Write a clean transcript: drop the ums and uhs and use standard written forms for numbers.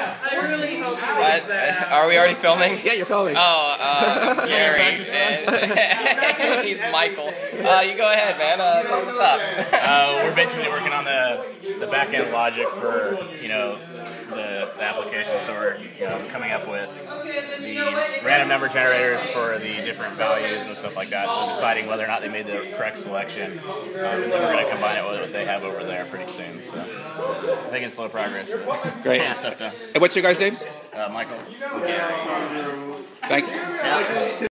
I really hope Are we already filming? Yeah, you're filming. Oh, Gary. He's Michael. You go ahead, man. Tell me what's up. We're basically working on the back end logic for the application. So we're coming up with the random number generators for the different values and stuff like that. So deciding whether or not they made the correct selection, and then we're going to combine it with what they have over there pretty soon. So making slow progress. Great. Getting stuff done. And what's your guys' names? Michael. Thanks.